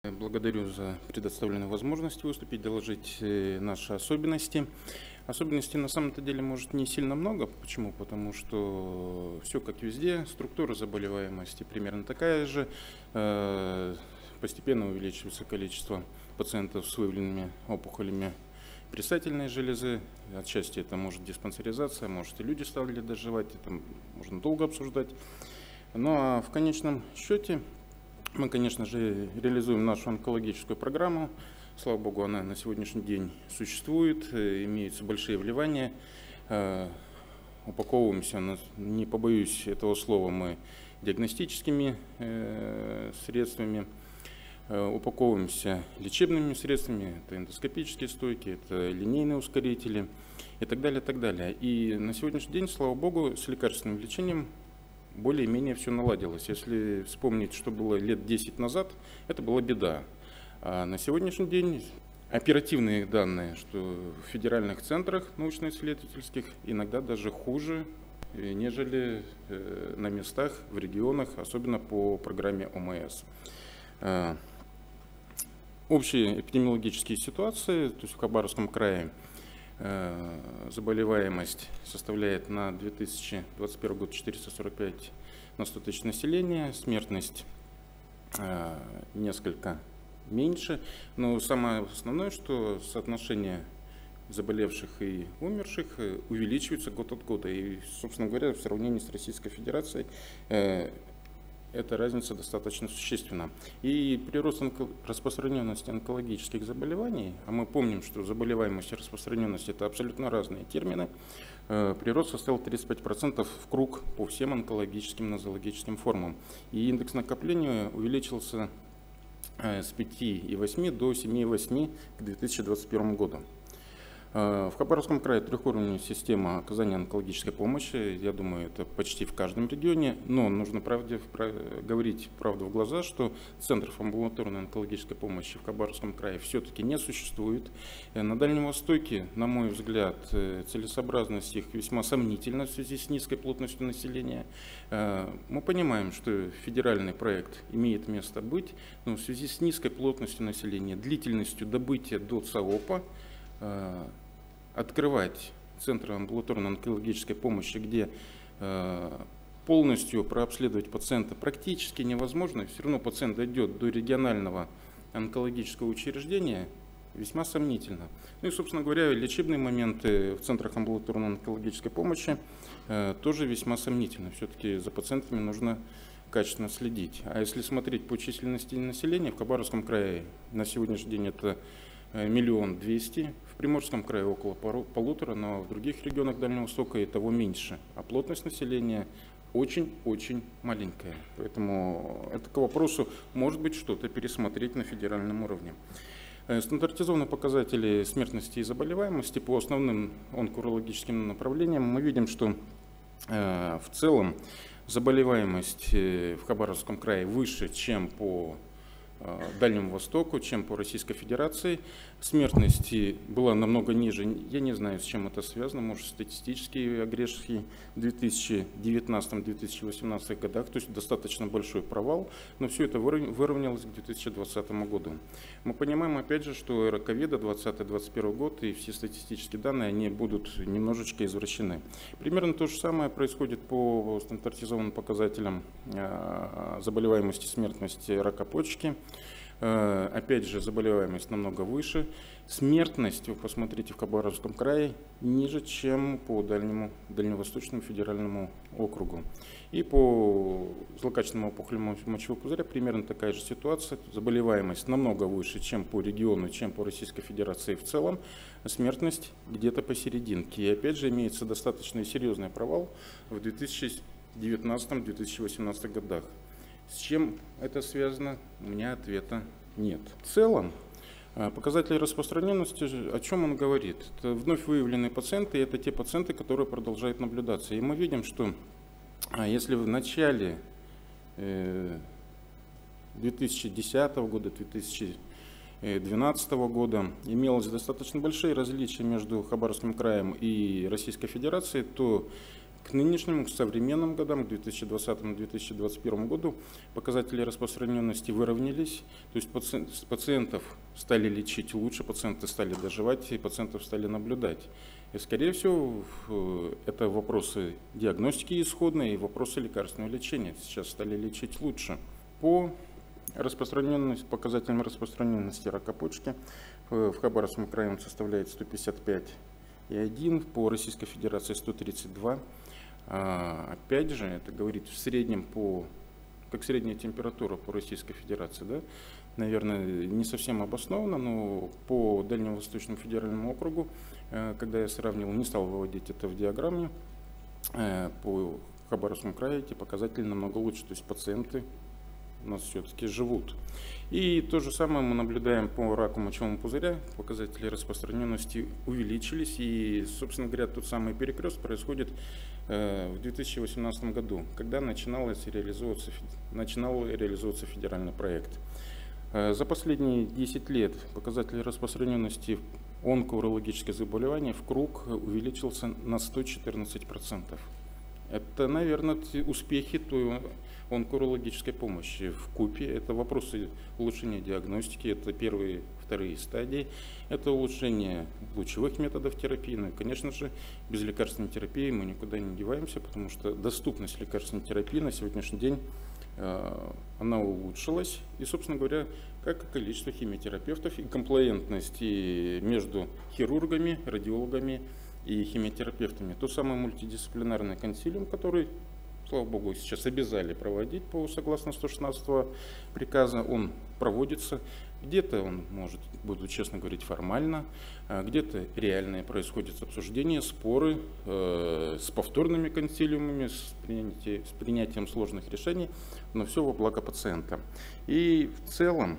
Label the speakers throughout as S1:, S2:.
S1: Благодарю за предоставленную возможность выступить, доложить наши особенности. Особенностей на самом-то деле может не сильно много. Почему? Потому что все как везде, структура заболеваемости примерно такая же. Постепенно увеличивается количество пациентов с выявленными опухолями предстательной железы. Отчасти это может диспансеризация, может и люди стали доживать, это можно долго обсуждать. Ну а в конечном счете мы, конечно же, реализуем нашу онкологическую программу. Слава богу, она на сегодняшний день существует, имеются большие вливания. Упаковываемся, не побоюсь этого слова, мы диагностическими средствами, упаковываемся лечебными средствами, это эндоскопические стойки, это линейные ускорители и так далее, так далее. И на сегодняшний день, слава богу, с лекарственным лечением более-менее все наладилось. Если вспомнить, что было лет 10 назад, это была беда. А на сегодняшний день оперативные данные, что в федеральных центрах научно-исследовательских иногда даже хуже, нежели на местах, в регионах, особенно по программе ОМС. Общие эпидемиологические ситуации, то есть в Хабаровском крае заболеваемость составляет на 2021 год 445 на 100 тысяч населения, смертность несколько меньше, но самое основное, что соотношение заболевших и умерших увеличивается год от года. И, собственно говоря, в сравнении с Российской Федерацией эта разница достаточно существенна. И прирост распространенности онкологических заболеваний, а мы помним, что заболеваемость и распространенность – это абсолютно разные термины, прирост составил 35% в круг по всем онкологическим нозологическим формам. И индекс накопления увеличился с 5,8 до 7,8 к 2021 году. В Хабаровском крае трехуровневая система оказания онкологической помощи, я думаю, это почти в каждом регионе, но нужно говорить правду в глаза, что центров амбулаторной онкологической помощи в Хабаровском крае все-таки не существует. На Дальнем Востоке, на мой взгляд, целесообразность их весьма сомнительна в связи с низкой плотностью населения. Мы понимаем, что федеральный проект имеет место быть, но в связи с низкой плотностью населения, длительностью добытия до ЦАОПа, открывать центры амбулаторной онкологической помощи, где полностью прообследовать пациента практически невозможно, все равно пациент дойдет до регионального онкологического учреждения, весьма сомнительно. Ну и, собственно говоря, лечебные моменты в центрах амбулаторной онкологической помощи тоже весьма сомнительны. Все-таки за пациентами нужно качественно следить. А если смотреть по численности населения, в Хабаровском крае на сегодняшний день это 1 200 000, в Приморском крае около 1,5, но в других регионах Дальнего Востока и того меньше. А плотность населения очень-очень маленькая. Поэтому это к вопросу, может быть, что-то пересмотреть на федеральном уровне. Стандартизованные показатели смертности и заболеваемости по основным онкологическим направлениям мы видим, что в целом заболеваемость в Хабаровском крае выше, чем по Дальнему Востоку, чем по Российской Федерации. Смертность была намного ниже. Я не знаю, с чем это связано. Может, статистические огрехи в 2019-2018 годах, то есть достаточно большой провал, но все это выровнялось к 2020 году. Мы понимаем, опять же, что эра ковида 2020-2021 год и все статистические данные, они будут немножечко извращены. Примерно то же самое происходит по стандартизованным показателям заболеваемости, смертности рака почки. Опять же, заболеваемость намного выше. Смертность, вы посмотрите, в Хабаровском крае ниже, чем по Дальневосточному федеральному округу. И по злокачественному опухолям мочевого пузыря примерно такая же ситуация. Заболеваемость намного выше, чем по региону, чем по Российской Федерации в целом. Смертность где-то посерединке. И опять же, имеется достаточно серьезный провал в 2019-2018 годах. С чем это связано? У меня ответа нет. В целом, показатели распространенности, о чем он говорит? Это вновь выявленные пациенты, и это те пациенты, которые продолжают наблюдаться. И мы видим, что если в начале 2010 года, 2012 года имелось достаточно большие различия между Хабаровским краем и Российской Федерацией, то К нынешнему, к современным годам, к 2020-2021 году показатели распространенности выровнялись, то есть пациентов стали лечить лучше, пациенты стали доживать и пациентов стали наблюдать. И, скорее всего, это вопросы диагностики исходной и вопросы лекарственного лечения. Сейчас стали лечить лучше. По показателям распространенности рака почки в Хабаровском крае он составляет 155,1, по Российской Федерации 132. Опять же, это говорит в среднем как средняя температура по Российской Федерации, да? Наверное, не совсем обоснованно, но по Дальневосточному федеральному округу, когда я сравнивал, не стал выводить это в диаграмме, по Хабаровскому краю эти показатели намного лучше, то есть пациенты у нас все-таки живут. И то же самое мы наблюдаем по раку мочевого пузыря. Показатели распространенности увеличились. И, собственно говоря, тот самый перекрест происходит в 2018 году, когда начинал реализовываться федеральный проект. За последние 10 лет показатель распространенности онкоурологических заболеваний в круг увеличился на 114%. Это, наверное, успехи той онкоурологической помощи вкупе. Это вопросы улучшения диагностики, это первые, вторые стадии, это улучшение лучевых методов терапии. Ну и, конечно же, без лекарственной терапии мы никуда не деваемся, потому что доступность лекарственной терапии на сегодняшний день она улучшилась. И, собственно говоря, как и количество химиотерапевтов и комплаентность между хирургами, радиологами и химиотерапевтами. Тот самый мультидисциплинарный консилиум, который, слава богу, сейчас обязали проводить согласно 116 приказа, он проводится. Где-то он может, буду честно говорить, формально, где-то реальное происходит обсуждение, споры с повторными консилиумами, с принятием сложных решений, но все во благо пациента. И в целом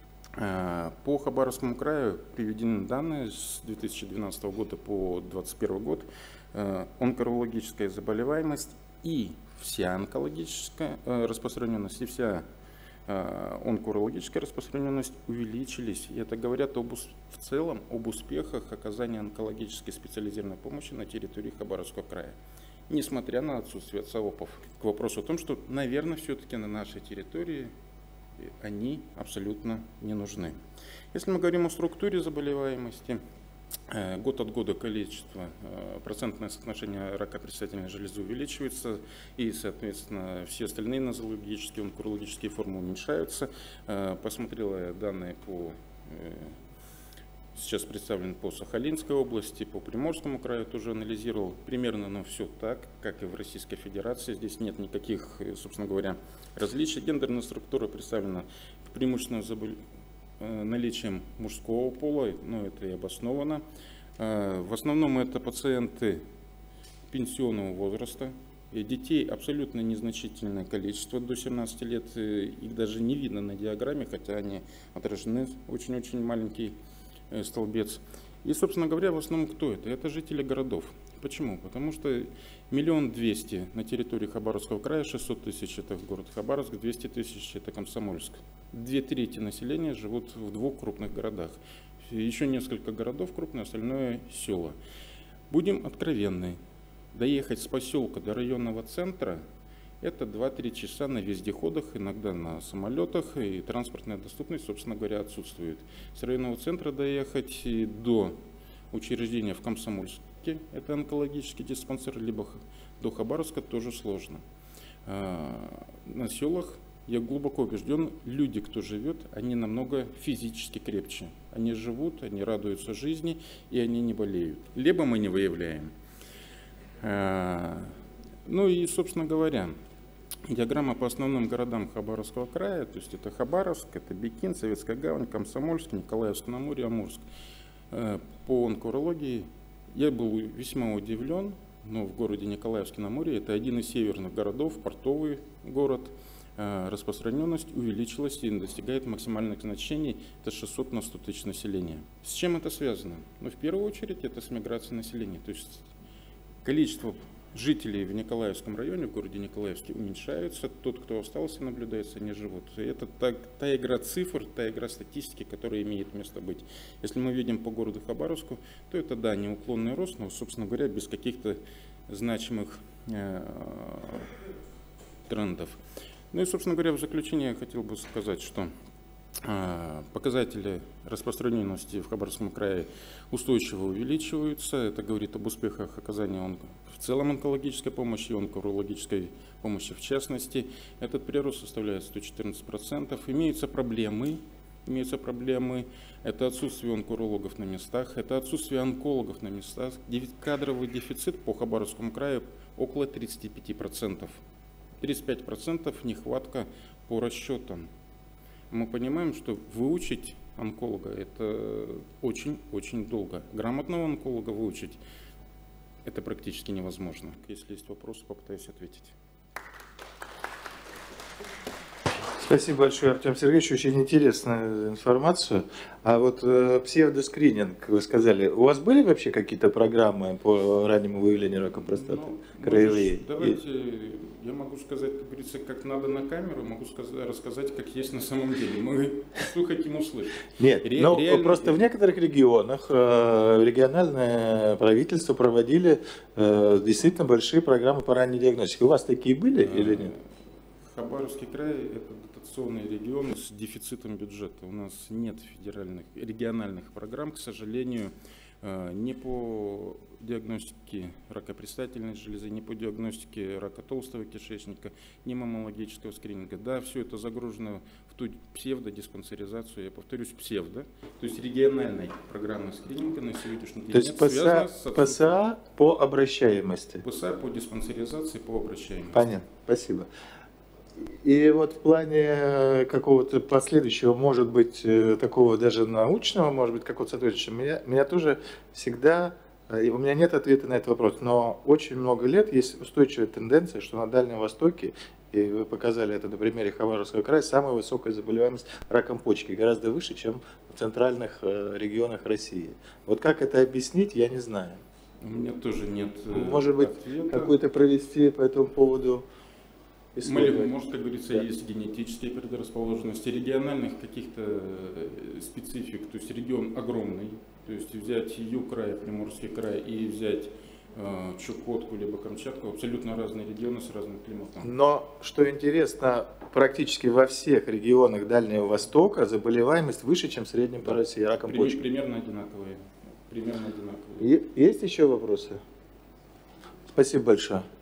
S1: по Хабаровскому краю приведены данные с 2012 года по 2021 год. Онкологическая заболеваемость и вся онкологическая распространенность, и вся онкологическая распространенность увеличились. И это говорят в целом об успехах оказания онкологической специализированной помощи на территории Хабаровского края, несмотря на отсутствие ЦОПов. К вопросу о том, что, наверное, все-таки на нашей территории они абсолютно не нужны. Если мы говорим о структуре заболеваемости, год от года процентное соотношение рака предстательной железы увеличивается, и, соответственно, все остальные нозологические, онкологические формы уменьшаются. Посмотрела я данные сейчас представлены по Сахалинской области, по Приморскому краю тоже анализировал. Примерно, но все так, как и в Российской Федерации. Здесь нет никаких, собственно говоря, различий. Гендерная структура представлена преимущественно наличием мужского пола, но это и обосновано. В основном это пациенты пенсионного возраста. И детей абсолютно незначительное количество, до 17 лет. Их даже не видно на диаграмме, хотя они отражены, очень-очень маленький столбец. И, собственно говоря, в основном кто это? Это жители городов. Почему? Потому что 1 200 000 на территории Хабаровского края, 600 000 это город Хабаровск, 200 000 это Комсомольск. 2/3 населения живут в 2 крупных городах. Еще несколько городов крупные, остальное села. Будем откровенны. Доехать с поселка до районного центра — это 2-3 часа на вездеходах, иногда на самолетах, и транспортная доступность, собственно говоря, отсутствует. С районного центра доехать до учреждения в Комсомольске, это онкологический диспансер, либо до Хабаровска тоже сложно. На селах, я глубоко убежден, люди, кто живет, они намного физически крепче. Они живут, они радуются жизни, и они не болеют. Либо мы не выявляем. Ну и, собственно говоря, диаграмма по основным городам Хабаровского края, то есть это Хабаровск, это Бикин, Советская гавань, Комсомольск, Николаевск-на-Амуре, Амурск. По онкологии я был весьма удивлен, но в городе Николаевске-на-Амуре, это один из северных городов, портовый город, распространенность увеличилась и достигает максимальных значений, это 600 на 100 тысяч населения. С чем это связано? Ну, в первую очередь, это с миграцией населения, то есть количество жителей в Николаевском районе, в городе Николаевске, уменьшается. Тот, кто остался, наблюдается, не живут. И это та игра цифр, та игра статистики, которая имеет место быть. Если мы видим по городу Хабаровску, то это, да, неуклонный рост, но, собственно говоря, без каких-то значимых трендов. Ну и, собственно говоря, в заключение я хотел бы сказать, что показатели распространенности в Хабаровском крае устойчиво увеличиваются. Это говорит об успехах оказания в целом онкологической помощи и онкологической помощи в частности. Этот прирост составляет 114%. Имеются проблемы. Это отсутствие онкологов на местах, это отсутствие онкологов на местах. Кадровый дефицит по Хабаровскому краю около 35%. 35% нехватка по расчетам. Мы понимаем, что выучить онколога это очень-очень долго. Грамотного онколога выучить это практически невозможно. Если есть вопросы, попытаюсь ответить.
S2: Спасибо большое, Артем Сергеевич, очень интересную информацию. А вот псевдоскрининг, вы сказали, у вас были вообще какие-то программы по раннему выявлению рака простаты? Краевые?
S1: Давайте, я могу сказать, как говорится, как надо на камеру, могу рассказать, как есть на самом деле. Мы что хотим услышать.
S2: Нет, но просто в некоторых регионах региональное правительство проводили действительно большие программы по ранней диагностике. У вас такие были или нет?
S1: Хабаровский край – это дотационный регион с дефицитом бюджета. У нас нет региональных программ, к сожалению, ни по диагностике рака предстательной железы, ни по диагностике рака толстого кишечника, ни маммологического скрининга. Да, все это загружено в ту псевдодиспансеризацию, я повторюсь, псевдо, то есть региональной программы скрининга на сегодняшний день.
S2: То есть ПСА по обращаемости?
S1: ПСА по диспансеризации, по обращаемости.
S2: Понятно, спасибо. И вот в плане какого-то последующего, может быть, такого даже научного, может быть, какого-то соответствующего, меня тоже всегда, у меня нет ответа на этот вопрос, но очень много лет есть устойчивая тенденция, что на Дальнем Востоке, и вы показали это на примере Хабаровского края, самая высокая заболеваемость раком почки, гораздо выше, чем в центральных регионах России. Вот как это объяснить, я не знаю.
S1: У меня тоже нет
S2: может быть, какой-то провести по этому поводу.
S1: Может, как говорится, есть генетические предрасположенности, региональных каких-то специфик, то есть регион огромный, то есть взять Юг-край, Приморский край и взять Чукотку либо Камчатку, абсолютно разные регионы с разным климатом.
S2: Но, что интересно, практически во всех регионах Дальнего Востока заболеваемость выше, чем в среднем по России раком почки.
S1: Примерно одинаковые.
S2: Есть еще вопросы? Спасибо большое.